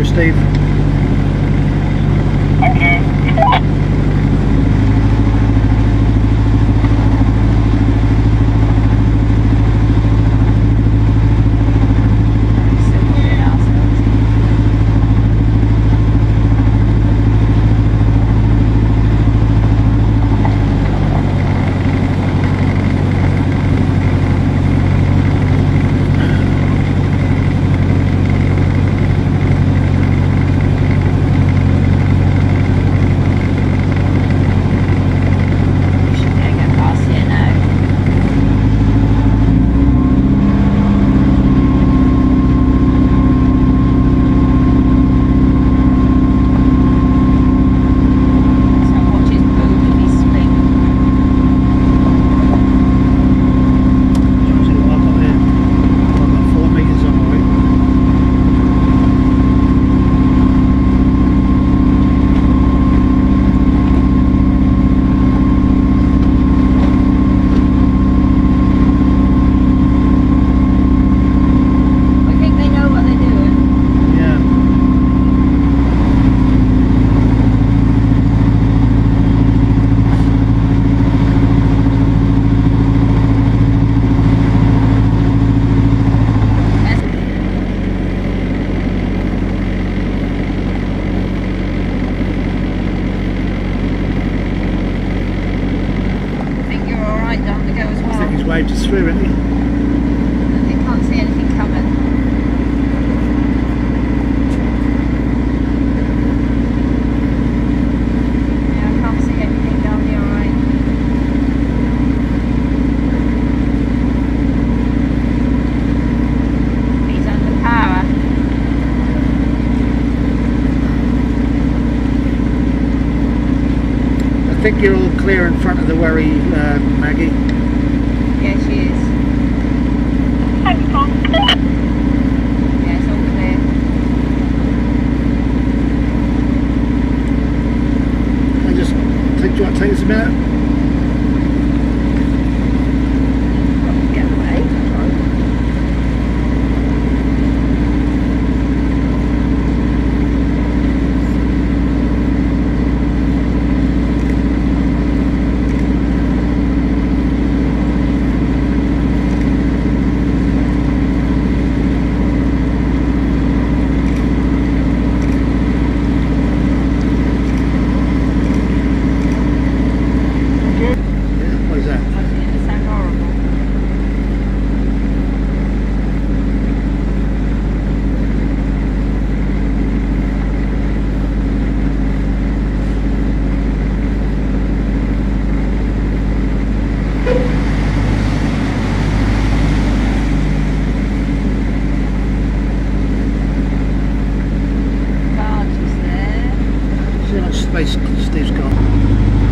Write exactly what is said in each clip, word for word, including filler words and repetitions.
Steve. Thank you. Waved us through, isn't he? You can't see anything coming. Yeah, I can't see anything down the right. He's under power. I think you're all clear in front of the wherry, uh, Maggie. Yeah, she is. Thanks, Tom. Yeah, it's all clear. I just take, do you want to take us a minute? Get away. Space Steve's got.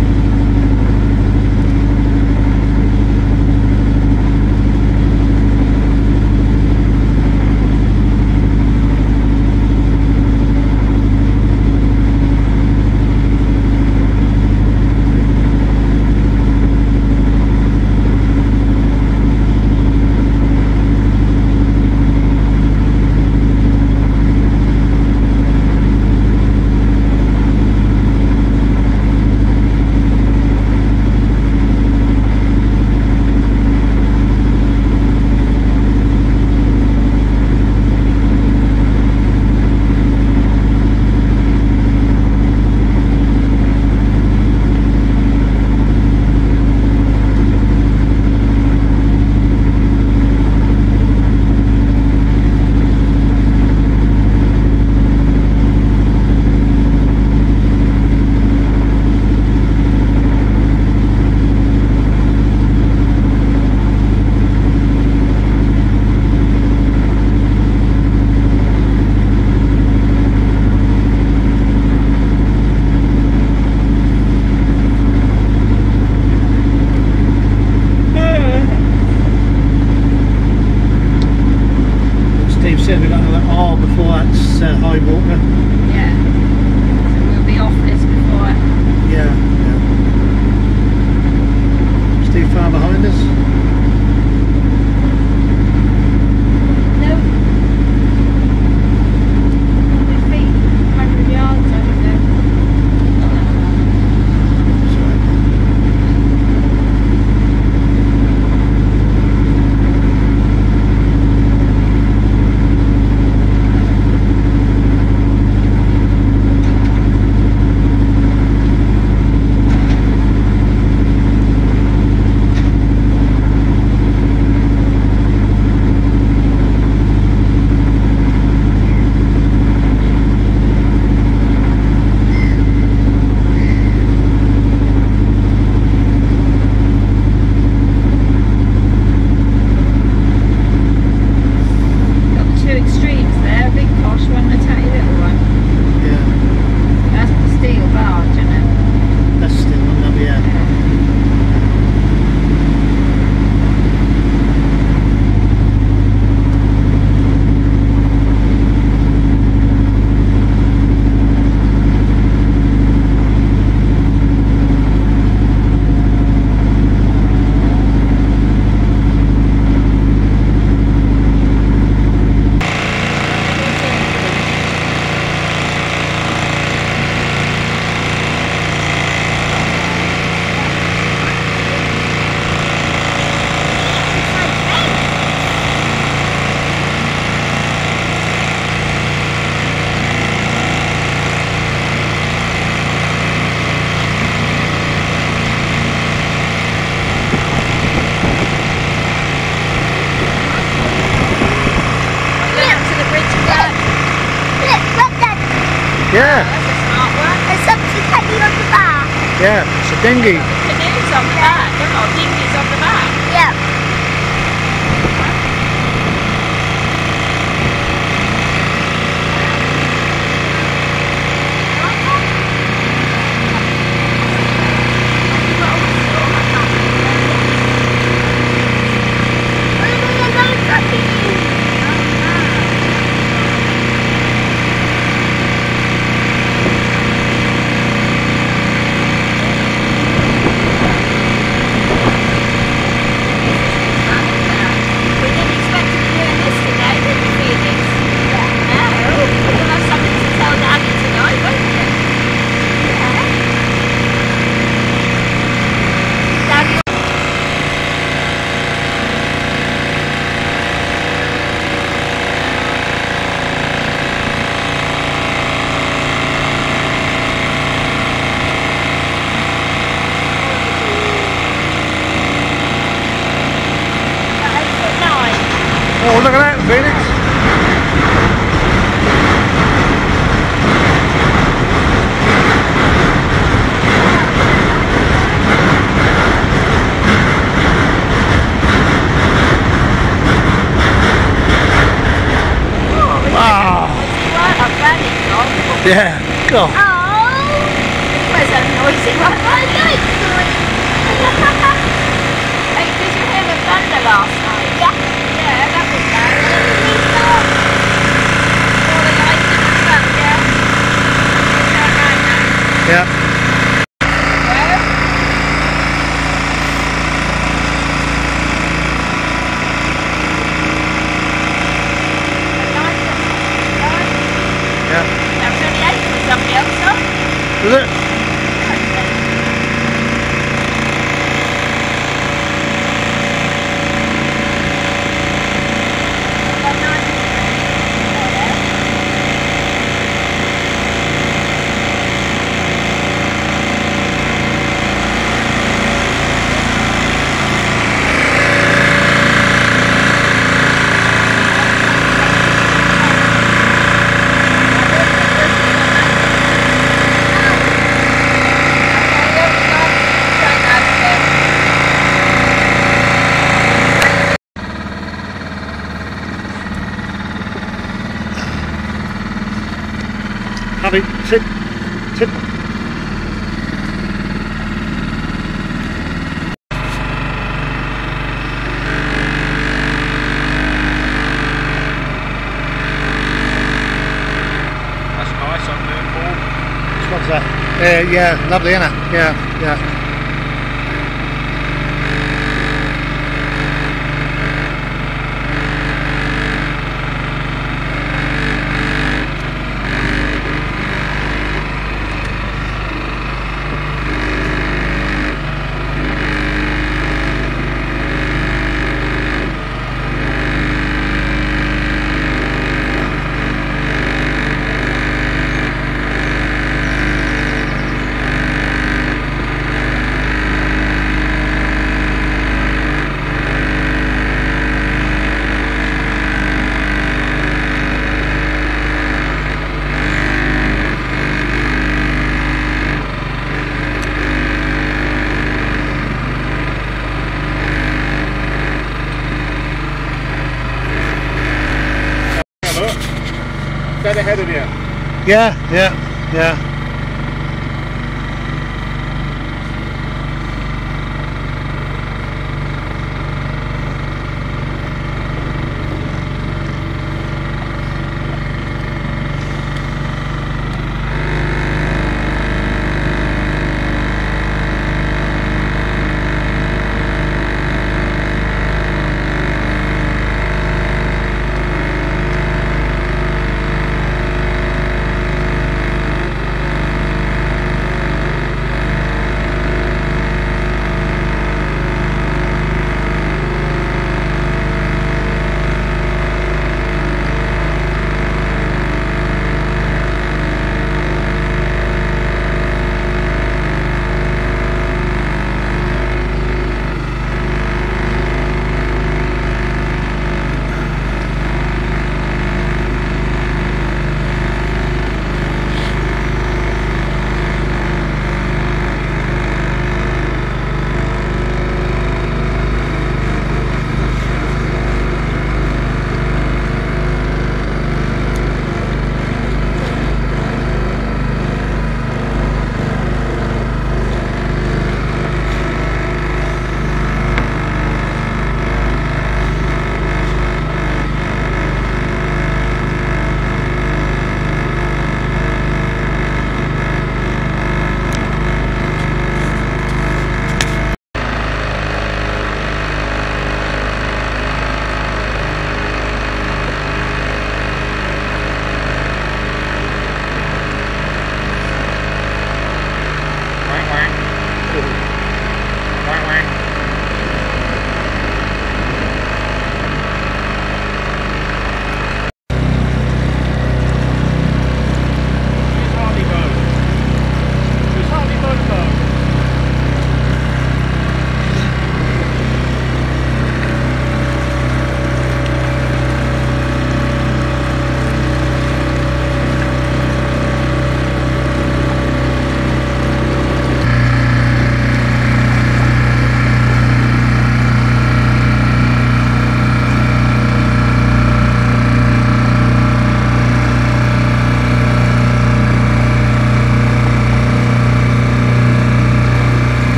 Said we've got another hour before that's uh, high water. Yeah. So we'll be off this before. Yeah, yeah. Steve far behind us? No. one hundred feet. Yeah, That's a smart one. There's something heavy on the back. yeah, it's a dinghy. Canoes on the back. Look, got dinghies on the back. Yeah. We didn't expect to be doing this today, did we, Felix? No. You'll have something to tell Daddy tonight, won't you? Daddy. Oh, look at that, Phoenix. Wow. I'm glad it's gone. Yeah, go. Oh. Where's that noisy one? I like doing. Hey, did you hear the thunder last night? Yeah. Yeah, that was bad. All the lightning as well, yeah? Turn around now. Yeah. Where? The lights are on. Yeah. That was only eight for somebody else, though. Look. Happy, sit, sit. That's nice up there, Paul. What's that? Uh, yeah, lovely, isn't it? Yeah, yeah. Dead ahead of you. Yeah, yeah, yeah.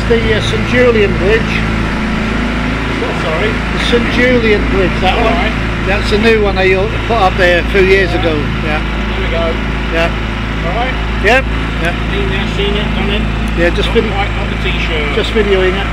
the uh, St Julian Bridge. Oh, sorry. The St Julian Bridge, that All one. right. That's the new one they put up there a few years Yeah. ago. Yeah. There we go. Yeah. All right. Yep. Yeah. Been there, seen it, done it. Yeah. Just Not video. quite on the t-shirt. Just videoing it.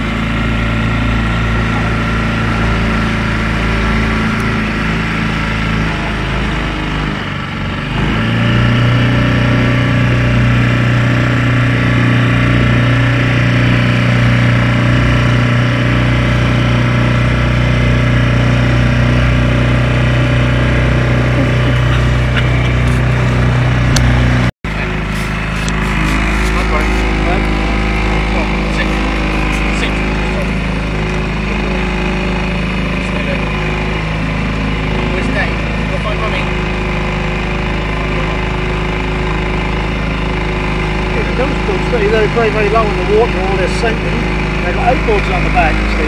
Those boats, they're very, very low in the water, all they're sinking. They've got outboards on the back, you see.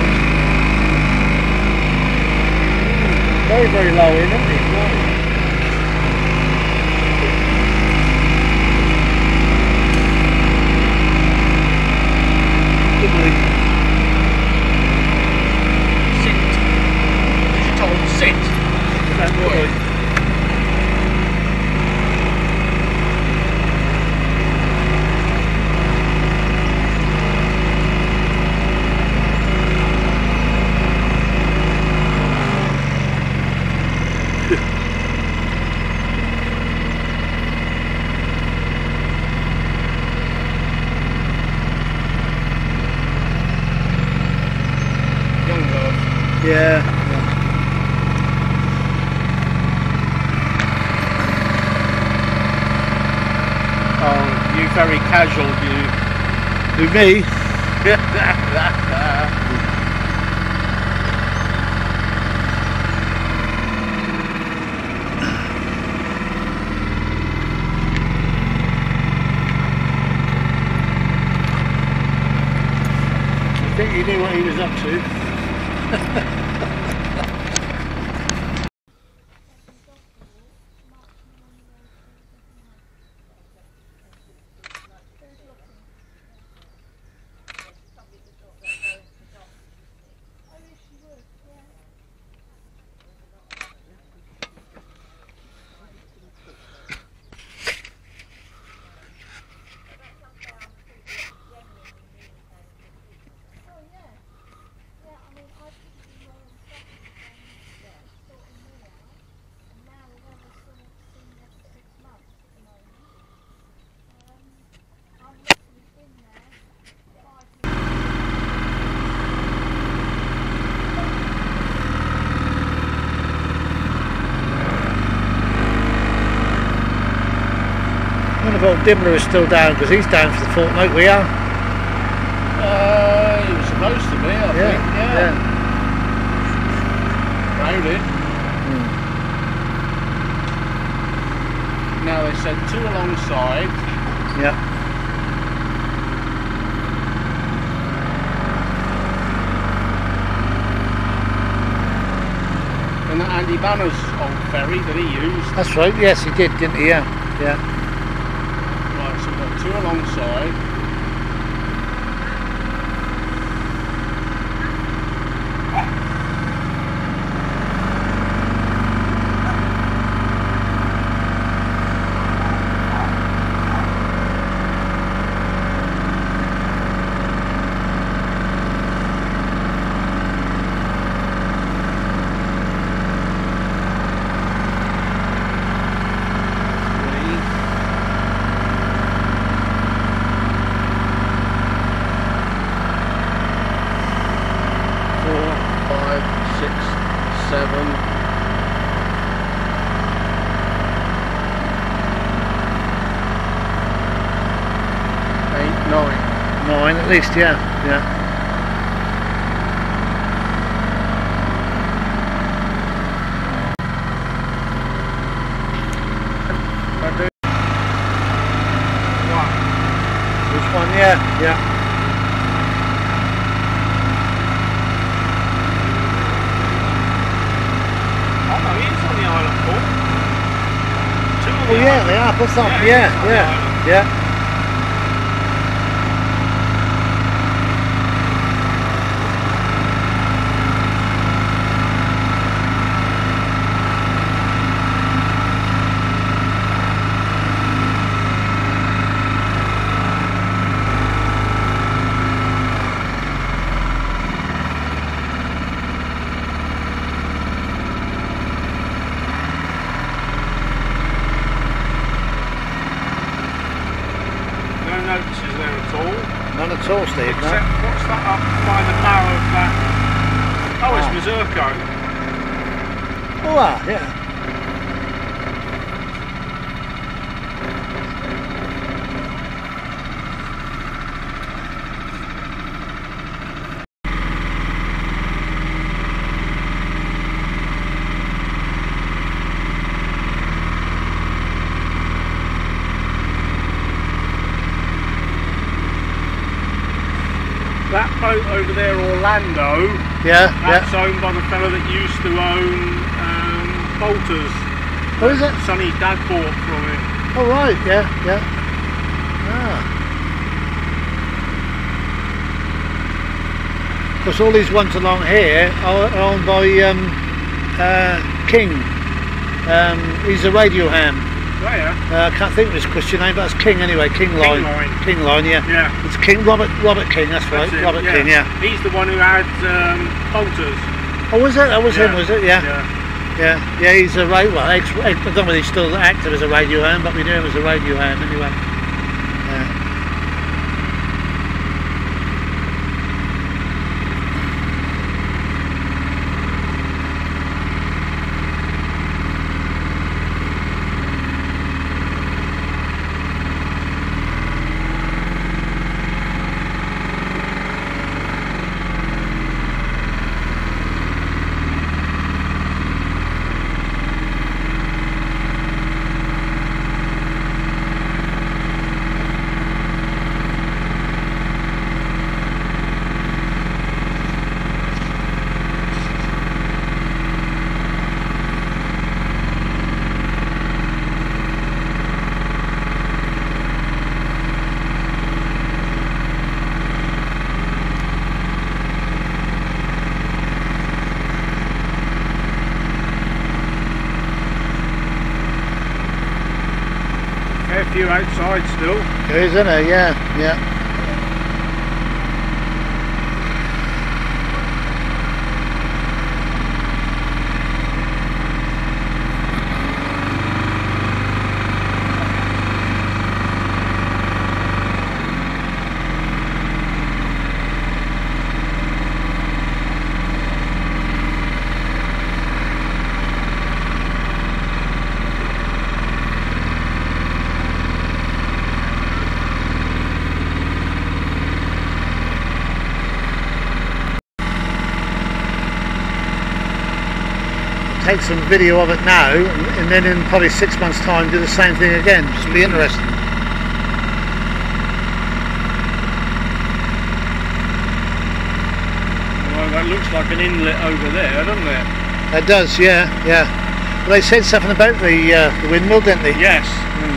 Mm, very, very low in, isn't it? Good boy. Sit. You told him sit. That boy. Yeah. Oh, you very casual, you. With me? I think he knew what he was up to. I wonder if old Dimmler is still down, because he's down for the fortnight. We are. Uh, he was supposed to be, I Yeah, think. Yeah. yeah. Round it. Now they said two alongside. Yeah. And that Andy Banner's old ferry that he used. That's right. Yes, he did, didn't he? Yeah. Yeah. Right, so we've got two alongside. Seven, eight, nine. Nine at least, yeah. Yeah. Which one? Yeah, yeah. Oh yeah, they are. What's up? Yeah, yeah, yeah. None at all, Steve. No. Except, what's that up by the bow of that? Oh, Ah. it's Mazurko. Oh, ah, yeah. That boat over there, Orlando, Yeah, that's yeah. owned by the fellow that used to own um, Bolters. Oh, is it? Sonny's dad bought from him. Oh, right, yeah, yeah. Ah. Of course, all these ones along here are owned by um, uh, King. Um, he's a radio ham. Oh yeah. Uh, I can't think of his Christian name, but that's King anyway. King Line. Line. King Line, yeah. Yeah. It's King Robert Robert King. That's, That's right. it, Robert King, yeah. He's the one who had um, Bolters. Oh, was it? That was him, Yeah. was it? Yeah. Yeah. Yeah. Yeah. He's a radio. Well, ex, I don't know whether he's still active as a radio ham, but we knew him as a radio ham anyway. Yeah. Fair few outside still. There is, isn't there? Yeah. Yeah. Take some video of it now, and then in probably six months' time do the same thing again. Just be interesting. Well, that looks like an inlet over there, doesn't it? It does, yeah, yeah. Well, they said something about the, uh, the windmill, didn't they? Yes. Mm.